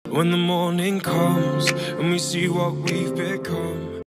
When the morning comes and we see what we've become.